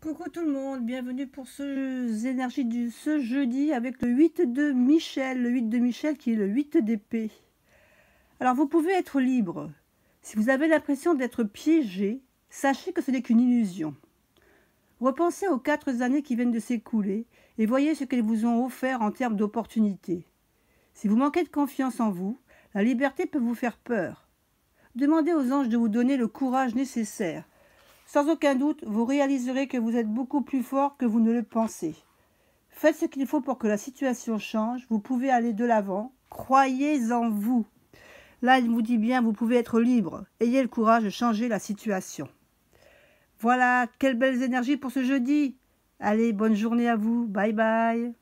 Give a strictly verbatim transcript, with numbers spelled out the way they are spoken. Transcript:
Coucou tout le monde, bienvenue pour ce énergie du ce jeudi avec le huit de Michel, le huit de Michel qui est le huit d'épée. Alors vous pouvez être libre. Si vous avez l'impression d'être piégé, sachez que ce n'est qu'une illusion. Repensez aux quatre années qui viennent de s'écouler et voyez ce qu'elles vous ont offert en termes d'opportunités. Si vous manquez de confiance en vous, la liberté peut vous faire peur. Demandez aux anges de vous donner le courage nécessaire. Sans aucun doute, vous réaliserez que vous êtes beaucoup plus fort que vous ne le pensez. Faites ce qu'il faut pour que la situation change. Vous pouvez aller de l'avant. Croyez en vous. Là, il vous dit bien, vous pouvez être libre. Ayez le courage de changer la situation. Voilà, quelles belles énergies pour ce jeudi. Allez, bonne journée à vous. Bye bye.